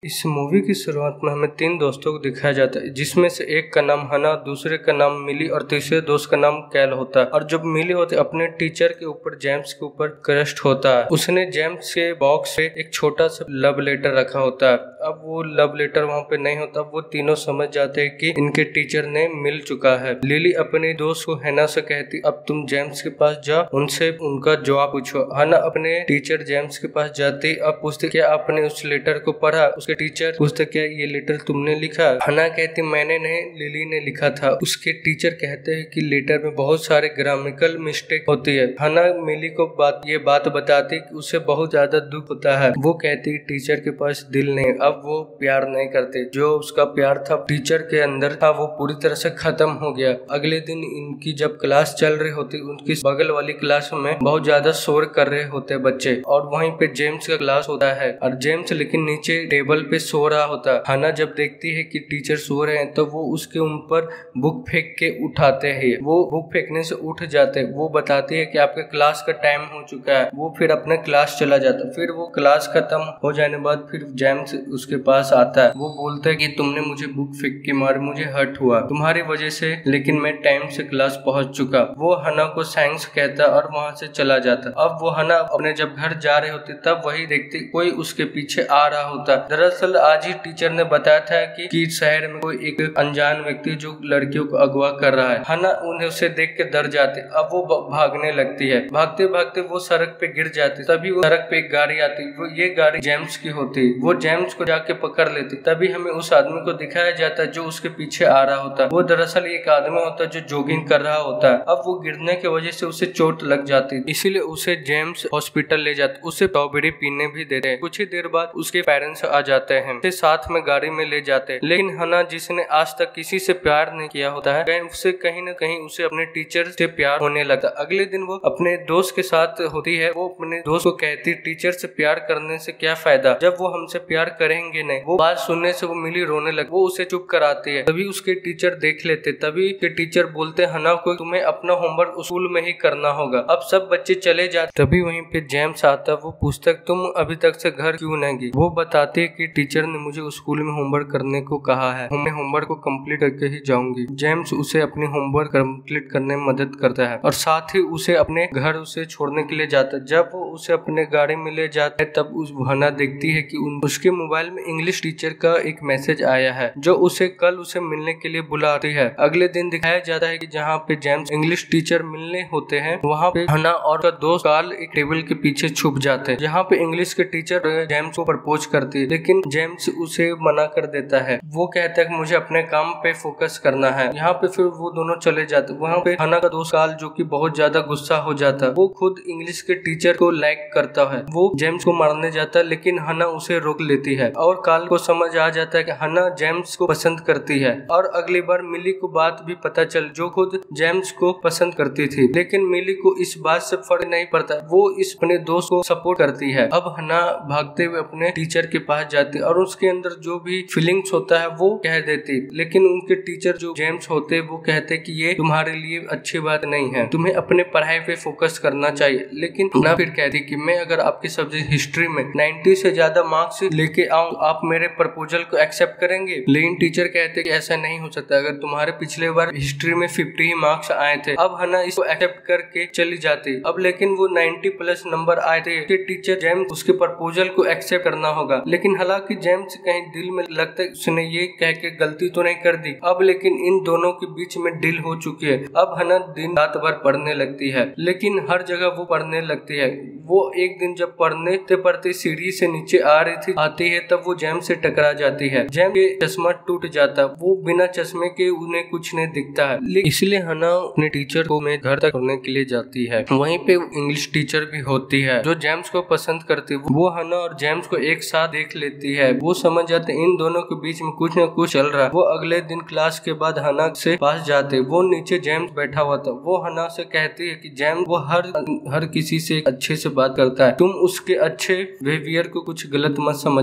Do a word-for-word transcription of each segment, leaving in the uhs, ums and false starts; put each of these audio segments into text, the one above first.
इस मूवी की शुरुआत में हमें तीन दोस्तों को दिखाया जाता है, जिसमें से एक का नाम हना, दूसरे का नाम मिली और तीसरे दोस्त का नाम कैल होता है। और जब मिली होती अपने टीचर के ऊपर, जेम्स के ऊपर क्रस्ट होता है। उसने जेम्स के बॉक्स से एक छोटा सा लव लेटर रखा होता है। अब वो लव लेटर वहाँ पे नहीं होता। वो तीनों समझ जाते हैं कि इनके टीचर ने मिल चुका है। लिली अपने दोस्त को हना से कहती, अब तुम जेम्स के पास जाओ, उनसे उनका जवाब पूछो। हना अपने टीचर जेम्स के पास जाती, अब पूछती क्या आपने उस लेटर को पढ़ा। उसके टीचर पूछते क्या ये लेटर तुमने लिखा। हना कहती मैंने नहीं, लिली ने लिखा था। उसके टीचर कहते हैं कि लेटर में बहुत सारे ग्रामेटिकल मिस्टेक होती है। हना मिली को बात ये बात बताती कि उसे बहुत ज्यादा दुख होता है। वो कहती टीचर के पास दिल नहीं, अब वो प्यार नहीं करते। जो उसका प्यार था टीचर के अंदर था, वो पूरी तरह से खत्म हो गया। अगले दिन इनकी जब क्लास चल रही होती, उनकी बगल वाली क्लास में बहुत ज्यादा शोर कर रहे होते बच्चे, और वहीं पे जेम्स का क्लास होता है। और जेम्स लेकिन नीचे टेबल पे सो रहा होता है। हना जब देखती है कि टीचर सो रहे हैं तो वो उसके ऊपर बुक फेंक के उठाते हैं। वो बुक फेंकने से उठ जाते हैं। वो बताती है कि आपके क्लास का टाइम हो चुका है। वो फिर अपने क्लास चला जाता है। फिर वो क्लास खत्म हो जाने बाद फिर जेम्स उसके पास आता है। वो बोलता है कि तुमने मुझे बुक फेंक के मार, मुझे हर्ट हुआ तुम्हारी वजह से, लेकिन मैं टाइम से क्लास पहुंच चुका। वो हना को थैंक्स कहता और वहां से चला जाता। अब वो हना अपने जब घर जा रहे होते तब वही देखती कोई उसके पीछे आ रहा होता। दरअसल आज ही टीचर ने बताया था कि, कि शहर में कोई एक अनजान व्यक्ति जो लड़कियों को अगवा कर रहा है। हना उन्हें उसे देख के डर जाती। अब वो भागने लगती है। भागते भागते वो सड़क पे गिर जाती। तभी वो सड़क पे एक गाड़ी आती। वो ये गाड़ी जेम्स की होती। वो जेम्स को जाके पकड़ लेती। तभी हमें उस आदमी को दिखाया जाता है जो उसके पीछे आ रहा होता है। वो दरअसल एक आदमी होता है जो जॉगिंग कर रहा होता है। अब वो गिरने की वजह से उसे चोट लग जाती, इसीलिए उसे जेम्स हॉस्पिटल ले जाते। उसे स्ट्रॉबेरी पीने भी देते हैं। कुछ ही देर बाद उसके पेरेंट्स आ जाते हैं, उसे साथ में गाड़ी में ले जाते हैं। लेकिन हना जिसने आज तक किसी से प्यार नहीं किया होता है, उससे कहीं न कहीं उसे अपने टीचर से प्यार होने लगता। अगले दिन वो अपने दोस्त के साथ होती है। वो अपने दोस्त को कहती टीचर से प्यार करने से क्या फायदा, जब वो हमसे प्यार करेंगे नहीं। वो बात सुनने से वो मिली रोने लगी। वो उसे चुप कराती है। तभी उसके टीचर देख लेते। तभी के टीचर बोलते हना को तुम्हें अपना होमवर्क स्कूल में ही करना होगा। अब सब बच्चे चले जाते। तभी वहीं पे जेम्स आता। वो पूछता तुम अभी तक से घर क्यों नहीं गई। वो बताती है कि टीचर ने मुझे स्कूल में होमवर्क करने को कहा है, मैं होमवर्क को कंप्लीट करके ही जाऊंगी। जेम्स उसे अपनी होमवर्क कंप्लीट करने में मदद करता है और साथ ही उसे अपने घर उसे छोड़ने के लिए जाता है। जब वो उसे अपने गाड़ी में ले जाता है तब उस हना देखती है कि उन, उसके मोबाइल में इंग्लिश टीचर का एक मैसेज आया है जो उसे कल उसे मिलने के लिए बुलाती है। अगले दिन दिखाया जाता है कि जहाँ पे जेम्स इंग्लिश टीचर मिलने होते हैं, वहाँ पे हना और का दोस्त कार्ल एक टेबल के पीछे छुप जाते हैं, जहाँ पे इंग्लिश के टीचर जेम्स को प्रपोज करती है। लेकिन जेम्स उसे मना कर देता है। वो कहता है कि मुझे अपने काम पे फोकस करना है। यहाँ पे फिर वो दोनों चले जाते। वहाँ पे हना का दोस्त कार्ल जो कि बहुत ज्यादा गुस्सा हो जाता है। वो खुद इंग्लिश के टीचर को लाइक करता है। वो जेम्स को मारने जाता है, लेकिन हना उसे रोक लेती है और कार्ल को समझ आ जाता है कि हना जेम्स को पसंद करती है। और अगली बार मिली को बात भी पता चल, जो खुद जेम्स को पसंद करती थी। लेकिन मिली को इस बात से फर्क नहीं पड़ता। वो इस अपने दोस्त को सपोर्ट करती है। अब हना भागते हुए अपने टीचर के पास जाती और उसके अंदर जो भी फीलिंग्स होता है वो कह देती। लेकिन उनके टीचर जो जेम्स होते वो कहते कि ये तुम्हारे लिए अच्छी बात नहीं है, तुम्हें अपने पढ़ाई पे फोकस करना चाहिए। लेकिन ना फिर कहती कि मैं अगर आपके सब्जेक्ट हिस्ट्री में नब्बे से ज्यादा मार्क्स लेके आऊं, आप मेरे प्रपोजल को एक्सेप्ट करेंगे। लेकिन टीचर कहते कि ऐसा नहीं हो सकता, अगर तुम्हारे पिछले बार हिस्ट्री में पचास ही मार्क्स आए थे। अब हना इसको एक्सेप्ट करके चली जाती। अब लेकिन वो नब्बे प्लस नंबर आए थे। कि टीचर जेम्स उसके प्रपोजल को एक्सेप्ट करना होगा। लेकिन हालांकि जेम्स कहीं दिल में लगता है उसने ये कह के गलती तो नहीं कर दी। अब लेकिन इन दोनों के बीच में डील हो चुकी है। अब हना दिन रात भर पढ़ने लगती है, लेकिन हर जगह वो पढ़ने लगती है। वो एक दिन जब पढ़ने पढ़ते सीढ़ी से नीचे आ रही थी आती है, तब वो जेम्स से टकरा जाती है। जेम्स के चश्मा टूट जाता। वो बिना चश्मे के उन्हें कुछ नहीं दिखता है। इसलिए हना अपने टीचर को मैं घर तक छोड़ने के लिए जाती है। वहीं पे इंग्लिश टीचर भी होती है जो जेम्स को पसंद करती है। वो हना और जेम्स को एक साथ देख लेती है। वो समझ जाते इन दोनों के बीच में कुछ न कुछ चल रहा है। वो अगले दिन क्लास के बाद हना से पास जाते। वो नीचे जेम्स बैठा हुआ था। वो हना से कहती है कि जेम्स वो हर हर किसी से अच्छे से बात करता है, तुम उसके अच्छे बिहेवियर को कुछ गलत मत समझना।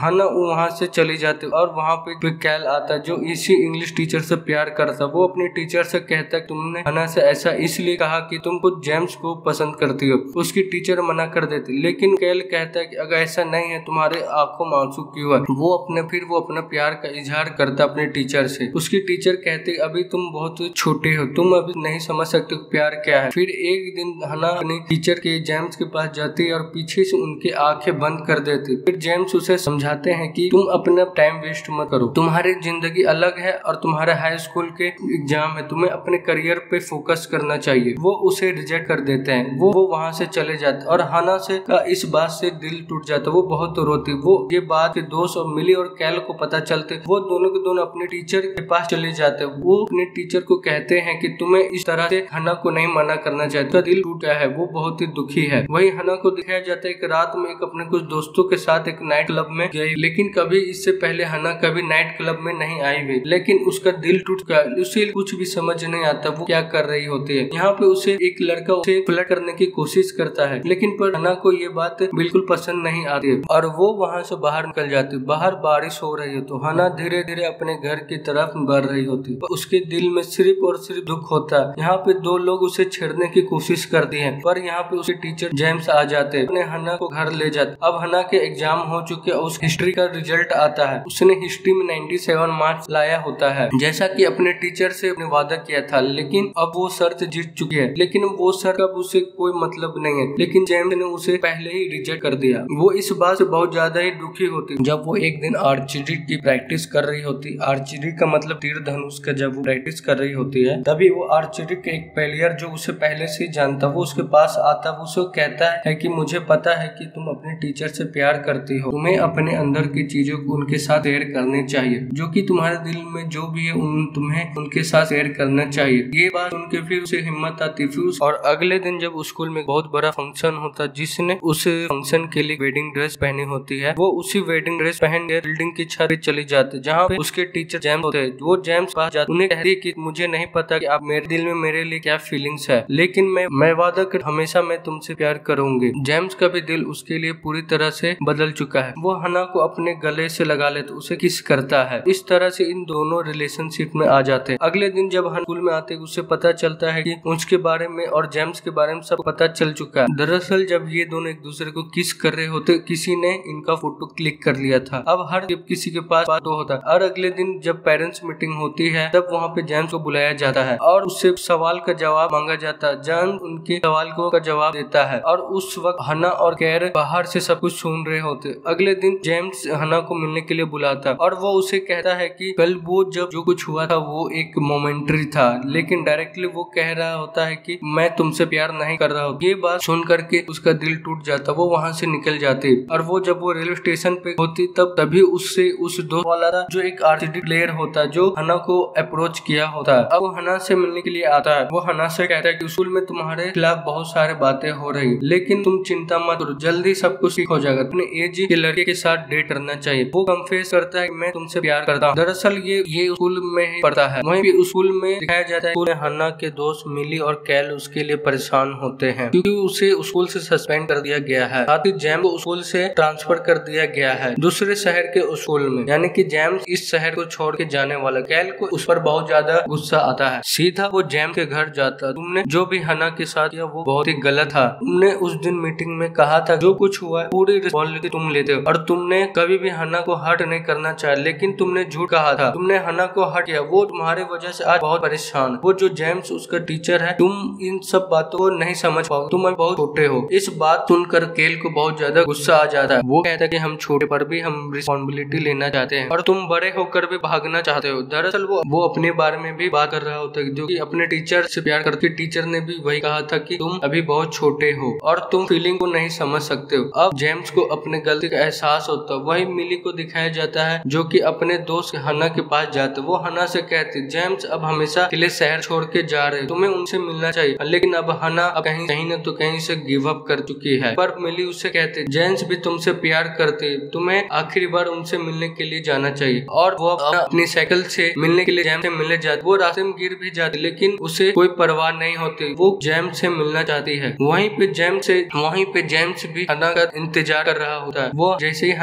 हना वहाँ से चली जाती और वहाँ पे कैल आता जो इसी इंग्लिश टीचर से प्यार करता। वो अपने टीचर से कहता है तुमने हना से ऐसा इसलिए कहा कि तुम खुद जेम्स को पसंद करती हो। उसकी टीचर मना कर देती, लेकिन कैल कहता है कि अगर ऐसा नहीं है तुम्हारे आंखों में आंसू क्यों है। वो अपने फिर वो अपना प्यार का इजहार करता अपने टीचर से। उसकी टीचर कहती अभी तुम बहुत छोटे हो, तुम अभी नहीं समझ सकते प्यार क्या है। फिर एक दिन हना अपने टीचर के जेम्स के पास जाती है और पीछे से उनकी आंखें बंद कर देती। फिर जेम्स उसे समझाते हैं कि तुम अपना टाइम वेस्ट मत करो, तुम्हारी जिंदगी अलग है और तुम्हारा हाई स्कूल के एग्जाम है, तुम्हें अपने करियर पे फोकस करना चाहिए। वो उसे रिजेक्ट कर देते हैं। वो वो वहाँ से चले जाते और हना से का इस बात से दिल टूट जाता। वो बहुत रोती। वो ये बात के दोस्त और मिली और कैल को पता चलते, वो दोनों के दोनों अपने टीचर के पास चले जाते। वो अपने टीचर को कहते हैं कि तुम्हें इस तरह से हना को नहीं मना करना चाहिए, उसका दिल टूट गया है, वो बहुत ही दुखी है। वही हना को दिखाया जाता है कि रात में एक अपने कुछ दोस्तों के साथ एक नाइट क्लब में गई, लेकिन कभी इससे पहले हना कभी नाइट क्लब में नहीं आई हुई, लेकिन उसका दिल टूट गया। उसे कुछ भी समझ नहीं आता वो क्या कर रही होती है। यहाँ पे उसे एक लड़का उसे फ्लर्ट करने की कोशिश करता है, लेकिन पर हना को ये बात बिल्कुल पसंद नहीं आती है और वो वहाँ से बाहर निकल जाती। बाहर बारिश हो रही है तो हना धीरे धीरे अपने घर की तरफ बढ़ रही होती। उसके दिल में सिर्फ और सिर्फ दुख होता है। यहाँ पे दो लोग उसे छेड़ने की कोशिश करते हैं, पर यहाँ पे उसके टीचर जेम्स आ जाते हैं, अपने हना को घर ले जाते। अब हना के एग्जाम हो चुके, उस हिस्ट्री का रिजल्ट आता है। उसने हिस्ट्री में सत्तानवे मार्क्स लाया होता है, जैसा कि अपने टीचर से अपने वादा किया था, लेकिन अब वो शर्त जीत चुकी है। लेकिन वो शर्त अब उसे कोई मतलब नहीं है, लेकिन जेम्स ने उसे पहले ही रिजेक्ट कर दिया। वो इस बात से बहुत ज्यादा ही दुखी होती। जब वो एक दिन आर्चरी की प्रैक्टिस कर रही होती, आर्चरी का मतलब तीर धनुष का, जब वो प्रैक्टिस कर रही होती है तभी वो आर्चरी के एक प्लेयर जो उसे पहले से जानता, वो उसके पास आता। वो उसे कहता है कि मुझे पता है कि तुम अपने टीचर से प्यार करती हो, तुम्हें अपने अंदर की चीजों को उनके साथ शेयर करनी चाहिए, जो कि तुम्हारे दिल में जो भी है उन तुम्हें उनके साथ शेयर करना चाहिए। ये बात सुन के फिर उसे हिम्मत आती। फिर और अगले दिन जब स्कूल में बहुत बड़ा फंक्शन होता, जिसने उस फंक्शन के लिए वेडिंग ड्रेस पहनी होती है, वो उसी वेडिंग ड्रेस पहन के बिल्डिंग की छत पे चली जाती, जहाँ पे उसके टीचर जेम्स होते हैं। वो जेम्स पास जाते, उन्हें कहती कि मुझे नहीं पता कि आप मेरे दिल में मेरे लिए क्या फीलिंग्स है, लेकिन मैं मैं वादा कर हमेशा मैं तुमसे प्यार करूंगी। जेम्स का भी दिल उसके लिए पूरी तरह से बदल चुका है। वो हना को अपने गले से लगा ले तो उसे किस करता है। इस तरह से इन दोनों रिलेशनशिप में आ जाते हैं। अगले दिन जब हना स्कूल में आते उसे पता चलता है कि उसके बारे में और जेम्स के बारे में सब पता चल चुका है। दरअसल जब ये दोनों एक दूसरे को किस कर रहे होते, किसी ने इनका फोटो क्लिक कर लिया था। अब हर जब किसी के पास फोटो होता है। और अगले दिन जब पेरेंट्स मीटिंग होती है तब वहाँ पे जेम्स को बुलाया जाता है और उससे सवाल का जवाब मांगा जाता है। जेम्स उनके सवाल को का जवाब देता है और उस वक्त हना और कैर बाहर से सब कुछ सुन रहे होते। अगले दिन जेम्स हना को मिलने के लिए बुलाता है और वो उसे कहता है कि कल वो जब जो कुछ हुआ था वो एक मोमेंट्री था, लेकिन डायरेक्टली वो कह रहा होता है कि मैं तुमसे प्यार नहीं कर रहा हूँ। ये बात सुन करके उसका दिल टूट जाता। वो वहाँ से निकल जाती और वो जब वो रेलवे स्टेशन पे होती तब तभी उससे उस दोस्त वाला था जो एक आरसीडी प्लेयर होता जो हना को अप्रोच किया होता है। अब वो हना से मिलने के लिए आता है। वो हना से कहता है कि स्कूल में तुम्हारे खिलाफ बहुत सारे बातें हो रही, लेकिन तुम चिंता मत करो, जल्दी सब कुछ ठीक हो जाएगा। अपने एज के लड़के के साथ डेट करना चाहिए। वो कंफेस करता है कि मैं तुमसे प्यार करता हूँ। दरअसल ये ये स्कूल में ही पढ़ता है। वहीं भी स्कूल में दिखाया जाता है हना के दोस्त मिली और कैल उसके लिए परेशान होते हैं क्योंकि उसे स्कूल से सस्पेंड कर दिया गया है। साथ ही जेम्स को स्कूल से ट्रांसफर कर दिया गया है दूसरे शहर के स्कूल में, यानी कि जेम्स इस शहर को छोड़ के जाने वाला। कैल को उस पर बहुत ज्यादा गुस्सा आता है। सीधा वो जेम्स के घर जाता। तुमने जो भी हना के साथ किया वो बहुत ही गलत था। तुमने उस दिन मीटिंग में कहा था जो कुछ हुआ पूरी रिस्पॉन्सिबिलिटी तुम लेते हो और तुमने कभी भी हना को हर्ट नहीं करना चाहा, लेकिन तुमने झूठ कहा था। तुमने हना को हर्ट किया। वो तुम्हारी वजह से आज बहुत परेशान। वो जो जेम्स उसका टीचर है, तुम इन सब बातों को नहीं समझ पाओगे, तुम अभी बहुत छोटे हो। इस बात सुनकर केल को बहुत ज्यादा गुस्सा आ जाता है। वो कहता है कि हम छोटे पर भी हम रिस्पॉन्सिबिलिटी लेना चाहते हैं और तुम बड़े होकर भी भागना चाहते हो। दरअसल वो वो अपने बारे में भी बात कर रहा होता है जो कि अपने टीचर से प्यार करती। टीचर ने भी वही कहा था कि तुम अभी बहुत छोटे हो और तुम फीलिंग को नहीं समझ सकते हो। अब जेम्स को अपने गलती का एहसास होता है। वही मिली को दिखाया जाता है जो कि अपने दोस्त हना के पास जाते। वो हना से कहती जेम्स अब हमेशा के लिए शहर छोड़ के जा रहे, तुम्हें उनसे मिलना चाहिए। लेकिन अब हना अब कहीं कहीं न तो कहीं से गिव अप कर चुकी है। पर मिली उससे कहते जेम्स भी तुमसे प्यार करते, तुम्हें आखिरी बार उनसे मिलने के लिए जाना चाहिए। और वो अपनी साइकिल से मिलने के लिए जेम्स से मिलने जाती। वो रास्ते में गिर भी जाती लेकिन उसे कोई परवाह नहीं होती। वो जेम्स से मिलना चाहती है। वहीं पे जेम्स से वहीं पे जेम्स भी हना का इंतजार कर रहा होता है। वो जैसे ही हना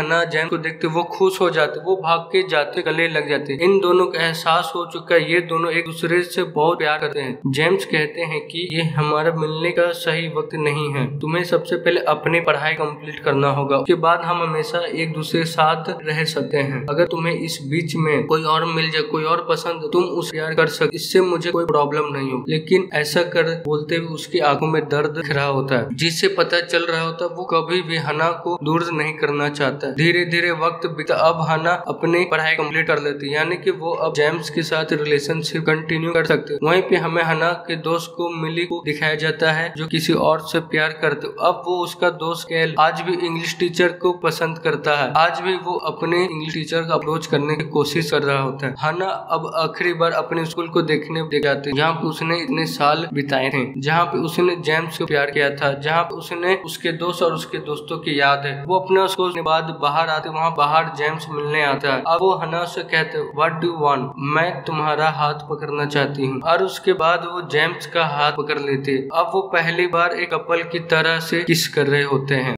हना जेम्स को देखते वो खुश हो जाते, वो भाग के जाते, गले लग जाते। इन दोनों का एहसास हो चुका है, ये दोनों एक दूसरे से बहुत प्यार करते हैं। जेम्स कहते हैं कि ये हमारा मिलने का सही वक्त नहीं है, तुम्हें सबसे पहले अपनी पढ़ाई कंप्लीट करना होगा, उसके बाद हम हमेशा एक दूसरे के साथ रह सकते हैं। अगर तुम्हें इस बीच में कोई और मिल जाए, कोई और पसंद, तुम उसे प्यार कर सकते, इससे मुझे कोई प्रॉब्लम नहीं हो। लेकिन ऐसा कर बोलते हुए उसकी आंखों में दर्द दिख रहा होता है, जिससे पता चल रहा होता है वो कभी भी हना को दूर नहीं करना चाहता है। धीरे धीरे वक्त बीता, अब हना अपनी पढ़ाई कंप्लीट कर लेती है, यानी कि वो अब जेम्स के साथ रिलेशनशिप कंटिन्यू कर सकते। वहीं पे हमें हना के दोस्त को मिली को दिखाया जाता है जो किसी और से प्यार करते। अब वो उसका दोस्त कैल आज भी इंग्लिश टीचर को पसंद करता है, आज भी वो अपने इंग्लिश टीचर का अप्रोच करने की कोशिश कर रहा होता है। हना अब आखिरी बार अपने स्कूल को देखने दे जाते, जहाँ पे उसने इतने साल बिताए थे, जहाँ पे उसने जेम्स को प्यार किया था, जहाँ पे उसने उसके दोस्त और उसके दोस्तों की याद है। वो अपने स्कूल के बाद बाहर आते, वहाँ बाहर जेम्स मिलने आता है। अब वो हना से कहते व्हाट डू वांट, मैं तुम्हारा हाथ पकड़ना चाहती हूँ, और उसके बाद वो जेम्स का हाथ पकड़ लेते। अब वो पहली बार एक कपल की तरह से किस कर रहे होते हैं।